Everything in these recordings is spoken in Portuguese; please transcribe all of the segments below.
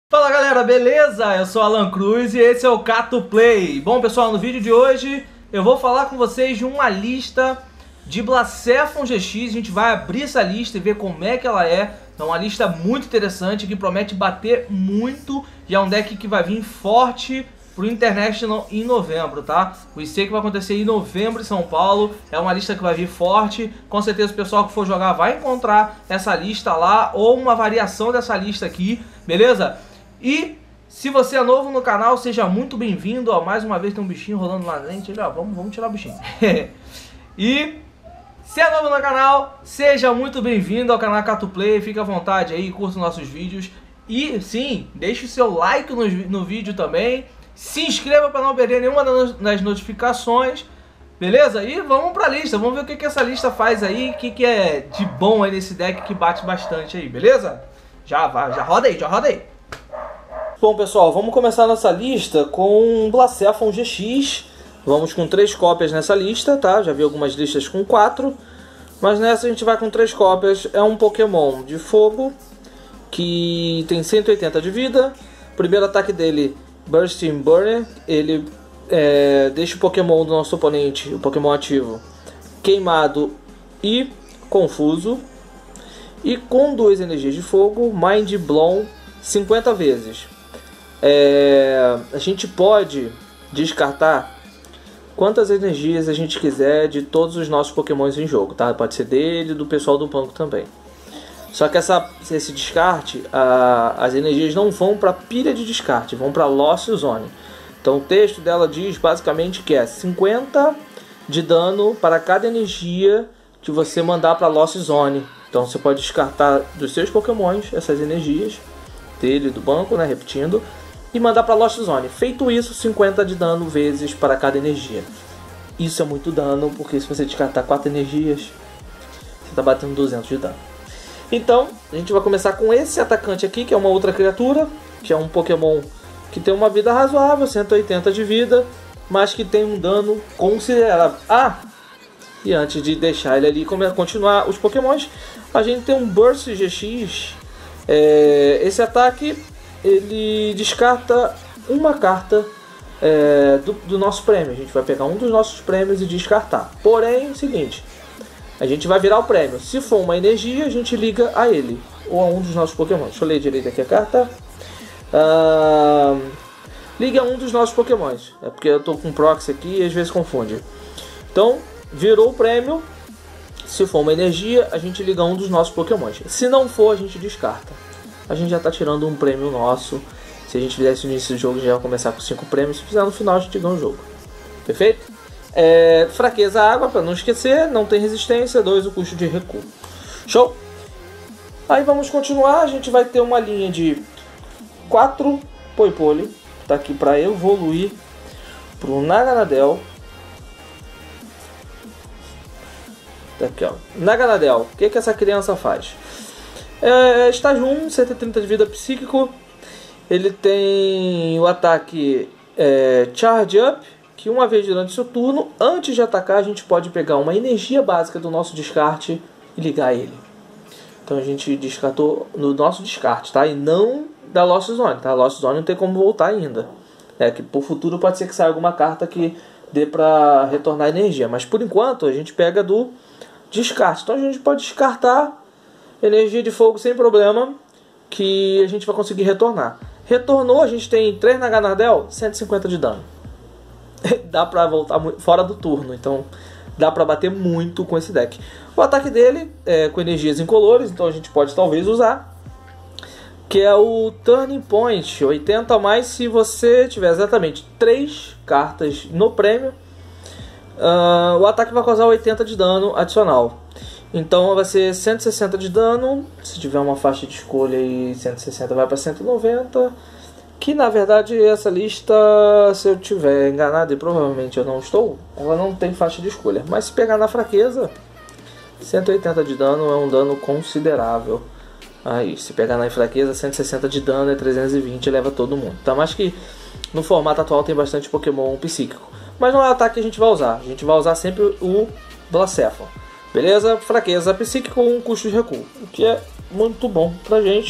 Fala galera, beleza? Eu sou Alan Cruz e esse é o Cato Play. Bom pessoal, no vídeo de hoje eu vou falar com vocês de uma lista de Blacephalon GX. A gente vai abrir essa lista e ver como é que ela é. É uma lista muito interessante que promete bater muito e é um deck que vai vir forte pro International em novembro, tá? O IC que vai acontecer em novembro em São Paulo. É uma lista que vai vir forte. Com certeza o pessoal que for jogar vai encontrar essa lista lá ou uma variação dessa lista aqui, beleza? E se você é novo no canal, seja muito bem-vindo. Mais uma vez tem um bichinho rolando lá dentro. Vamos tirar o bichinho. E se é novo no canal, seja muito bem-vindo ao canal Cato Play. Fique à vontade aí, curta os nossos vídeos. E sim, deixe o seu like no vídeo também. Se inscreva para não perder nenhuma das notificações. Beleza? E vamos pra lista. Vamos ver o que essa lista faz aí. O que é de bom aí nesse deck que bate bastante aí, beleza? Já roda aí, já roda aí. Bom pessoal, vamos começar nossa lista com Blacephalon GX. Vamos com 3 cópias nessa lista, tá? Já vi algumas listas com 4, mas nessa a gente vai com 3 cópias. É um Pokémon de fogo que tem 180 de vida. O primeiro ataque dele, Bursting Burner, ele deixa o Pokémon do nosso oponente, o Pokémon ativo, queimado e confuso. E com 2 energias de fogo, Mind Blown 50 vezes. A gente pode descartar quantas energias a gente quiser de todos os nossos Pokémons em jogo, tá? Pode ser dele e do pessoal do banco também. Só que esse descarte, as energias não vão para pilha de descarte, vão para Lost Zone. Então o texto dela diz basicamente que é 50 de dano para cada energia que você mandar para Lost Zone. Então você pode descartar dos seus Pokémons essas energias dele do banco, né, repetindo, e mandar para Lost Zone. Feito isso, 50 de dano vezes para cada energia. Isso é muito dano, porque se você descartar 4 energias, você está batendo 200 de dano. Então, a gente vai começar com esse atacante aqui, que é uma outra criatura, que é um Pokémon que tem uma vida razoável, 180 de vida, mas que tem um dano considerável. E antes de deixar ele ali e continuar os Pokémons, a gente tem um Burst GX. Esse ataque ele descarta uma carta do nosso prêmio. A gente vai pegar um dos nossos prêmios e descartar. Porém, é o seguinte, a gente vai virar o prêmio. Se for uma energia, a gente liga a ele ou a um dos nossos Pokémon. Deixa eu ler direito aqui a carta. Liga a um dos nossos Pokémons. É porque eu estou com proxy aqui e às vezes confunde. Então, virou o prêmio. Se for uma energia, a gente liga a um dos nossos Pokémons. Se não for, a gente descarta. A gente já está tirando um prêmio nosso. Se a gente fizesse no início do jogo, já ia começar com 5 prêmios. Se fizer no final, a gente ganha o jogo. Perfeito? Fraqueza água, para não esquecer. Não tem resistência. 2 o custo de recuo. Show? Aí vamos continuar. A gente vai ter uma linha de 4 Poipole. Tá aqui para evoluir para o Naganadel. Tá aqui, ó. Naganadel. O que essa criança faz? Estágio 1, 130 de vida psíquico. Ele tem o ataque Charge Up, que uma vez durante o seu turno, antes de atacar, a gente pode pegar uma energia básica do nosso descarte e ligar ele. Então a gente descartou no nosso descarte, tá? E não da Lost Zone, tá? Lost Zone não tem como voltar ainda. Que por futuro pode ser que saia alguma carta que dê para retornar energia. Mas por enquanto a gente pega do descarte. Então a gente pode descartar energia de fogo sem problema, que a gente vai conseguir retornar. Retornou, a gente tem 3 Naganadel, 150 de dano. Dá pra voltar fora do turno, então dá pra bater muito com esse deck. O ataque dele é com energias incolores, então a gente pode talvez usar, que é o Turning Point, 80 a mais se você tiver exatamente 3 cartas no prêmio. O ataque vai causar 80 de dano adicional. Então vai ser 160 de dano. Se tiver uma faixa de escolha aí, 160 vai para 190. Que na verdade essa lista, se eu tiver enganado, e provavelmente eu não estou, ela não tem faixa de escolha. Mas se pegar na fraqueza, 180 de dano é um dano considerável. Aí, se pegar na fraqueza, 160 de dano é 320 e leva todo mundo. Tá, mas que no formato atual tem bastante Pokémon psíquico. Mas não é o ataque que a gente vai usar. A gente vai usar sempre o Blacephalon. Beleza? Fraqueza psíquico com um custo de recuo, o que é muito bom pra gente.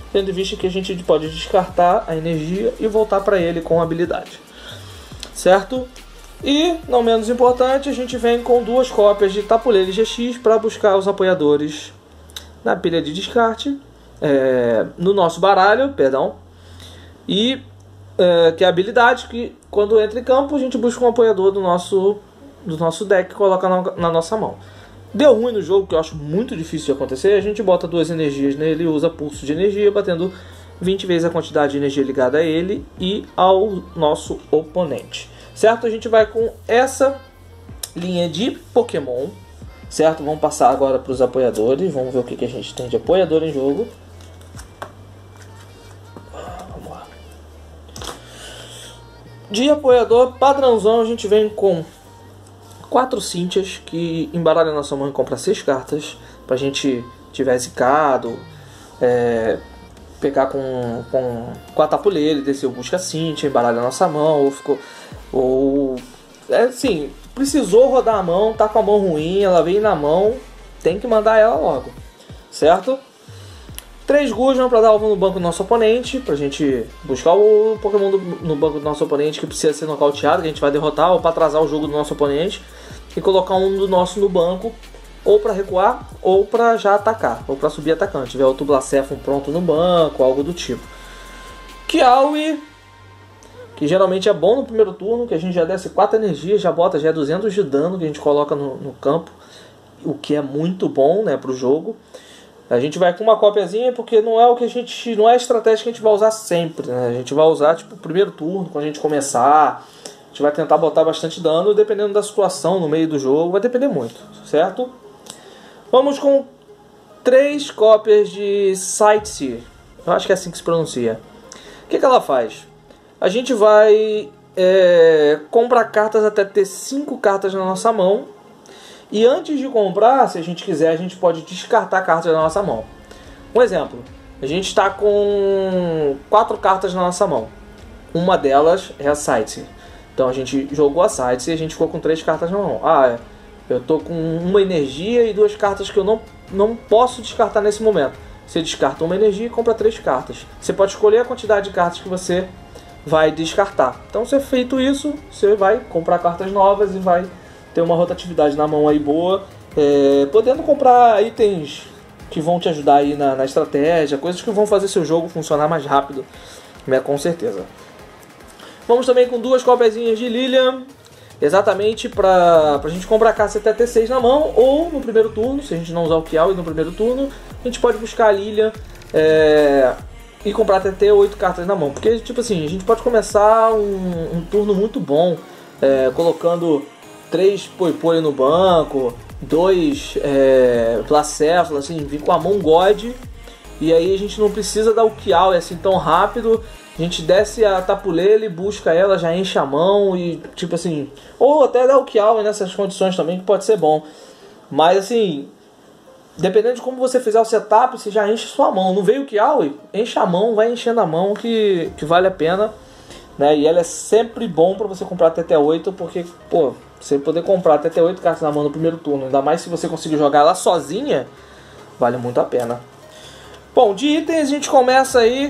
tendo em vista que a gente pode descartar a energia e voltar para ele com habilidade, certo? E, não menos importante, a gente vem com 2 cópias de Tapu Lele GX para buscar os apoiadores na pilha de descarte, no nosso baralho, perdão, e que é a habilidade que quando entra em campo a gente busca um apoiador do nosso deck e coloca na nossa mão. Deu ruim no jogo, que eu acho muito difícil de acontecer, a gente bota 2 energias nele e usa pulso de energia, batendo 20 vezes a quantidade de energia ligada a ele e ao nosso oponente. Certo? A gente vai com essa linha de Pokémon, certo? Vamos passar agora para os apoiadores, vamos ver o que a gente tem de apoiador em jogo. Vamos lá. De apoiador padrãozão, a gente vem com 4 Cynthias, que embaralha nossa mão e compra 6 cartas, pra gente tiver zicado, pegar com a Tapu Lele, descer o busca Cynthia, embaralha nossa mão, assim, precisou rodar a mão, tá com a mão ruim, ela veio na mão, tem que mandar ela logo, certo? 3 Guzma para dar alvo no banco do nosso oponente, pra gente buscar o Pokémon no banco do nosso oponente que precisa ser nocauteado, que a gente vai derrotar, ou para atrasar o jogo do nosso oponente, e colocar um do nosso no banco, ou para recuar, ou para já atacar, ou para subir atacante. Se tiver outro Blacephalon pronto no banco, algo do tipo. Kiawe, que geralmente é bom no primeiro turno, que a gente já desce 4 energias, já bota, já é 200 de dano que a gente coloca no campo, o que é muito bom, né, pro jogo. A gente vai com uma cópiazinha porque não é a estratégia que a gente vai usar sempre, né? A gente vai usar tipo o primeiro turno, quando a gente começar, a gente vai tentar botar bastante dano, dependendo da situação no meio do jogo, vai depender muito, certo? Vamos com 3 cópias de Sightseer, eu acho que é assim que se pronuncia. O que ela faz? A gente vai comprar cartas até ter 5 cartas na nossa mão. E antes de comprar, se a gente quiser, a gente pode descartar cartas da nossa mão. Um exemplo, a gente está com 4 cartas na nossa mão. Uma delas é a Sightseer. Então a gente jogou a Sightseer e a gente ficou com 3 cartas na mão. Eu tô com uma energia e 2 cartas que eu não posso descartar nesse momento. Você descarta uma energia e compra 3 cartas. Você pode escolher a quantidade de cartas que você vai descartar. Então, se é feito isso, você vai comprar cartas novas e vai ter uma rotatividade na mão aí boa, podendo comprar itens que vão te ajudar aí na estratégia, coisas que vão fazer seu jogo funcionar mais rápido, né, com certeza. Vamos também com 2 cópiazinhas de Lilian, exatamente para a gente comprar cartas até ter 6 na mão, ou no primeiro turno, se a gente não usar o Kiawe no primeiro turno, a gente pode buscar a Lilian e comprar até ter 8 cartas na mão, porque tipo assim, a gente pode começar um turno muito bom, colocando 3 Poipoi no banco, 2 Blacephalon, assim, vir com a mão God, e aí a gente não precisa dar o Kiawe assim tão rápido, a gente desce a Tapu Lele, busca ela, já enche a mão e tipo assim, ou até dar o Kiawe nessas condições também, que pode ser bom, mas assim, dependendo de como você fizer o setup, você já enche sua mão, não veio o Kiawe, enche a mão, vai enchendo a mão que vale a pena, né? E ela é sempre bom para você comprar até 8, porque, pô, você poder comprar até 8 cartas na mão no primeiro turno, ainda mais se você conseguir jogar ela sozinha, vale muito a pena. Bom, de itens a gente começa aí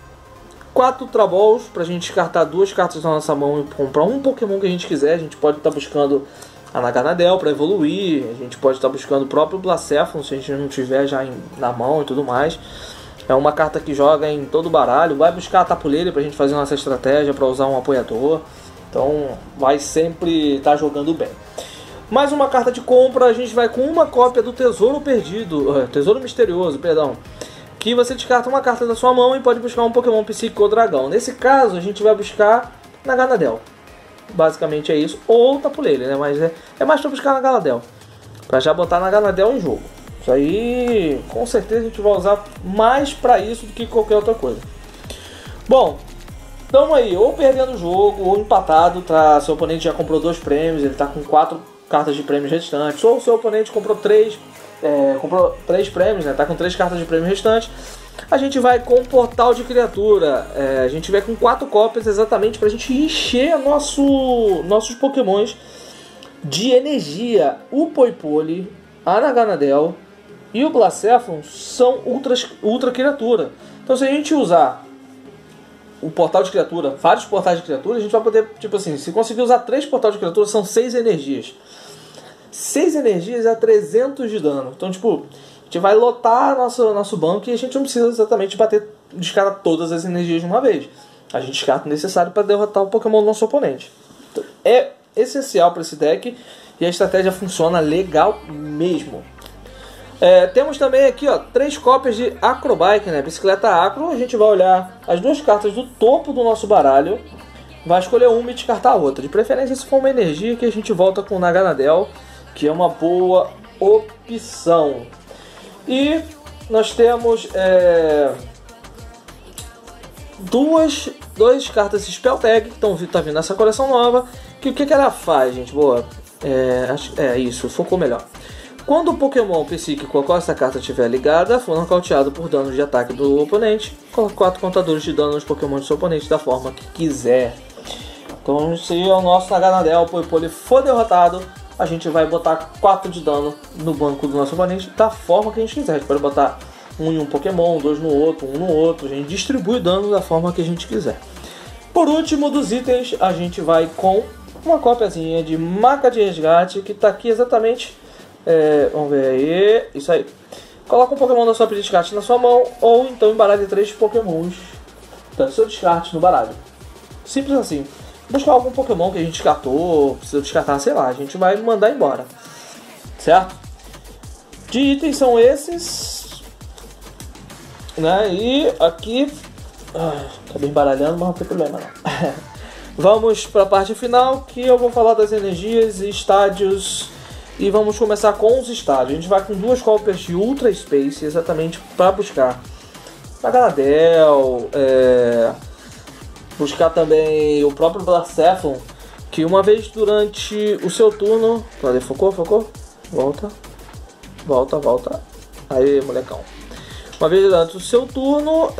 4 Ultra Balls pra gente descartar 2 cartas na nossa mão e comprar um Pokémon que a gente quiser. A gente pode estar buscando a Naganadel para evoluir, a gente pode estar buscando o próprio Blacephalon se a gente não tiver já na mão e tudo mais. É uma carta que joga em todo o baralho. Vai buscar a Tapu Lele pra gente fazer nossa estratégia para usar um apoiador. Então vai sempre estar jogando bem. Mais uma carta de compra, a gente vai com uma cópia do Tesouro Perdido, Tesouro Misterioso, perdão, que você descarta uma carta da sua mão e pode buscar um Pokémon Psíquico ou Dragão. Nesse caso, a gente vai buscar Naganadel. Basicamente é isso, ou Tapu Lele, né? Mas é mais para buscar Naganadel, para já botar Naganadel em jogo. Isso aí, com certeza a gente vai usar mais para isso do que qualquer outra coisa. Bom, estamos aí, ou perdendo o jogo, ou empatado, tá? Seu oponente já comprou 2 prêmios, ele está com 4 cartas de prêmios restantes, ou seu oponente comprou 3 prêmios, né? Tá com 3 cartas de prêmio restantes. A gente vai com Portal de Criatura, a gente vai com 4 cópias exatamente pra gente encher nossos Pokémons de energia. O Poipole, a Naganadel e o Blacephalon são ultra criatura. Então se a gente usar o portal de criatura, vários portais de criatura, a gente vai poder, tipo assim, se conseguir usar 3 portais de criatura, são 6 energias. 6 energias é 300 de dano. Então, tipo, a gente vai lotar nosso banco e a gente não precisa exatamente descartar todas as energias de uma vez. A gente descarta o necessário para derrotar o Pokémon do nosso oponente. Então, é essencial para esse deck e a estratégia funciona legal mesmo. Temos também aqui, ó, 3 cópias de Acrobike, né? Bicicleta Acro. A gente vai olhar as 2 cartas do topo do nosso baralho, vai escolher uma e descartar a outra. De preferência, se for uma energia, que a gente volta com o Naganadel, que é uma boa opção. E nós temos duas cartas Spell Tag, que tá vindo nessa coleção nova. Que o que ela faz, gente? Boa. Isso, focou melhor. Quando o Pokémon psíquico a qual essa carta estiver ligada for nocauteado por dano de ataque do oponente, coloque 4 contadores de dano nos Pokémon do seu oponente da forma que quiser. Então, se o nosso Naganadel ele for derrotado, a gente vai botar 4 de dano no banco do nosso oponente da forma que a gente quiser. A gente pode botar um em um Pokémon, 2 no outro, um no outro. A gente distribui o dano da forma que a gente quiser. Por último, dos itens, a gente vai com uma cópiazinha de Maca de Resgate, que está aqui exatamente. Vamos ver aí. Isso aí. Coloca um Pokémon da sua pilha de descarte na sua mão, ou então embaralhe 3 Pokémons do seu descarte no baralho. Simples assim. Buscar algum Pokémon que a gente descartou, precisa descartar, sei lá, a gente vai mandar embora. Certo? De itens são esses. Né? E aqui. Acabei embaralhando, mas não tem problema não. Vamos para a parte final, que eu vou falar das energias e estádios. E vamos começar com os estádios. A gente vai com 2 cópias de Ultra Space, exatamente para buscar Naganadel, buscar também o próprio Blacephalon, que uma vez durante o seu turno... Cadê? Focou? Volta. Aí, molecão. Uma vez durante o seu turno,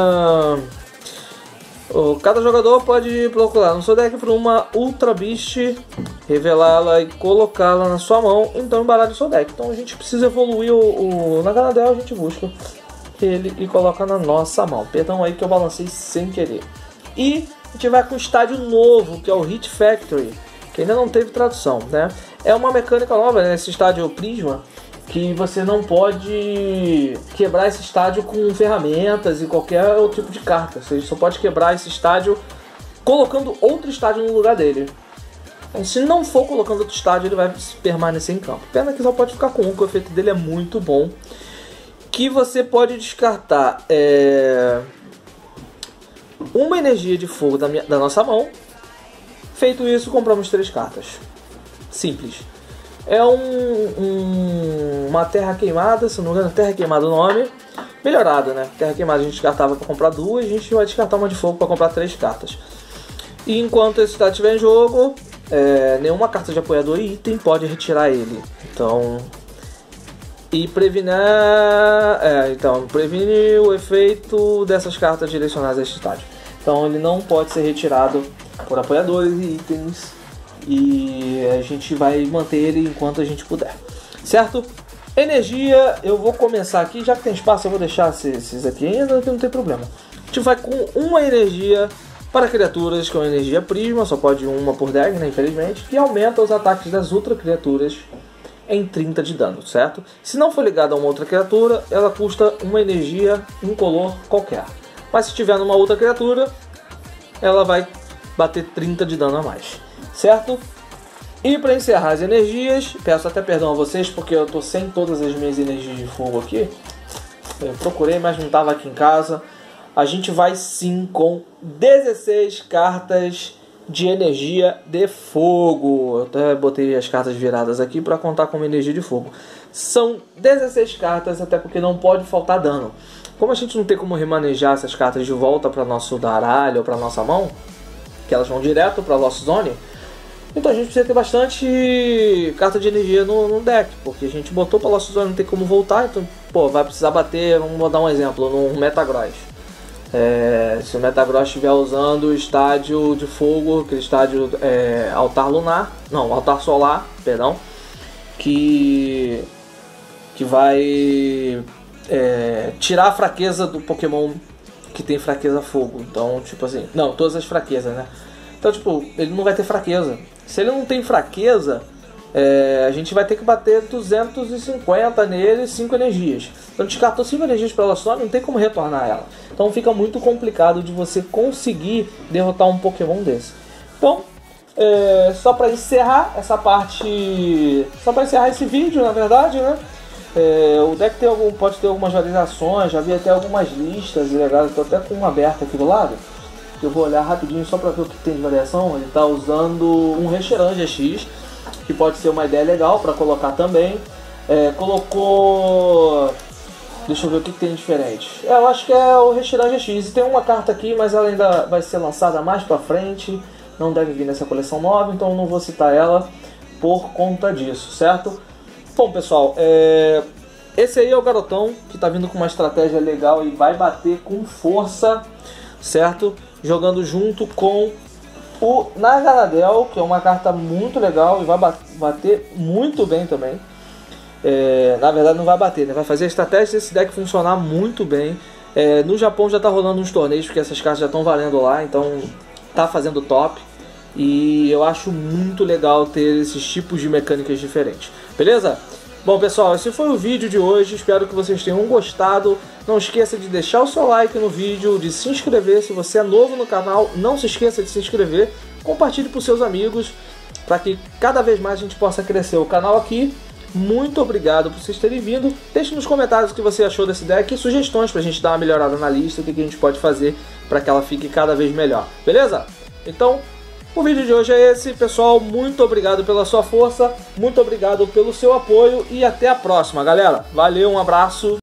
cada jogador pode procurar no seu deck por uma Ultra Beast, revelá-la e colocá-la na sua mão, então embaralha o seu deck. Então a gente precisa evoluir o Naganadel, a gente busca ele e coloca na nossa mão. Perdão aí que eu balancei sem querer. E a gente vai com o estádio novo, que é o Hit Factory, que ainda não teve tradução, né? É uma mecânica nova, né? Esse estádio Prisma, que você não pode quebrar esse estádio com ferramentas e qualquer outro tipo de carta. Você só pode quebrar esse estádio colocando outro estádio no lugar dele. Então, se não for colocando outro estádio, ele vai permanecer em campo. Pena que só pode ficar com um, que o efeito dele é muito bom. Que você pode descartar uma energia de fogo da nossa mão. Feito isso, compramos 3 cartas. Simples. É uma terra queimada, se não me engano, terra queimada o nome. Melhorada, né? Terra queimada a gente descartava para comprar 2, a gente vai descartar uma de fogo para comprar 3 cartas. E enquanto esse estado estiver em jogo, nenhuma carta de apoiador e item pode retirar ele. Então... E previne o efeito dessas cartas direcionadas a este estádio. Então ele não pode ser retirado por apoiadores e itens. E a gente vai manter ele enquanto a gente puder. Certo? Energia, eu vou começar aqui. Já que tem espaço, eu vou deixar esses aqui ainda, que não tem problema. A gente vai com uma energia para criaturas, que é uma energia prisma. Só pode uma por deck, né, infelizmente. Que aumenta os ataques das outras criaturas em 30 de dano, certo? Se não for ligada a uma outra criatura, ela custa uma energia incolor qualquer. Mas se tiver numa outra criatura, ela vai bater 30 de dano a mais, certo? E para encerrar as energias, peço até perdão a vocês porque eu tô sem todas as minhas energias de fogo aqui. Eu procurei, mas não estava aqui em casa. A gente vai sim com 16 cartas de energia de fogo. Eu até botei as cartas viradas aqui para contar como energia de fogo. São 16 cartas, até porque não pode faltar dano. Como a gente não tem como remanejar essas cartas de volta para nosso baralho ou para nossa mão, que elas vão direto para Lost Zone, então a gente precisa ter bastante carta de energia no deck, porque a gente botou para Lost Zone, não tem como voltar, então vai precisar bater, vamos dar um exemplo, num Metagross. Se o Metagross estiver usando o estádio de fogo, aquele estádio Altar Solar, perdão, que que vai tirar a fraqueza do Pokémon que tem fraqueza a fogo. Então, tipo assim, não, todas as fraquezas, né? Então, tipo, ele não vai ter fraqueza. Se ele não tem fraqueza, a gente vai ter que bater 250 nele, 5 energias. Então descartou 5 energias para ela só, não tem como retornar ela. Então fica muito complicado de você conseguir derrotar um Pokémon desse. Então, só para encerrar essa parte, só para encerrar esse vídeo, na verdade, né? O deck pode ter algumas variações, já vi até algumas listas legais, estou até com uma aberta aqui do lado. Eu vou olhar rapidinho só para ver o que tem de variação. Ele está usando um Reshiram GX, que pode ser uma ideia legal para colocar também. Colocou... Deixa eu ver o que tem diferente. Eu acho que é o Reshiram GX. E tem uma carta aqui, mas ela ainda vai ser lançada mais para frente. Não deve vir nessa coleção nova, então não vou citar ela por conta disso, certo? Bom, pessoal, esse aí é o garotão que está vindo com uma estratégia legal e vai bater com força, certo? Jogando junto com o Naganadel, que é uma carta muito legal e vai bater muito bem também. Na verdade não vai bater, né? Vai fazer a estratégia desse deck funcionar muito bem. No Japão já está rolando uns torneios, porque essas cartas já estão valendo lá, então tá fazendo top. E eu acho muito legal ter esses tipos de mecânicas diferentes. Beleza? Bom, pessoal, esse foi o vídeo de hoje. Espero que vocês tenham gostado. Não esqueça de deixar o seu like no vídeo, de se inscrever. Se você é novo no canal, não se esqueça de se inscrever. Compartilhe para os seus amigos, para que cada vez mais a gente possa crescer o canal aqui. Muito obrigado por vocês terem vindo. Deixe nos comentários o que você achou desse deck e sugestões para a gente dar uma melhorada na lista, o que a gente pode fazer para que ela fique cada vez melhor. Beleza? Então, o vídeo de hoje é esse, pessoal. Muito obrigado pela sua força, muito obrigado pelo seu apoio e até a próxima, galera. Valeu, um abraço.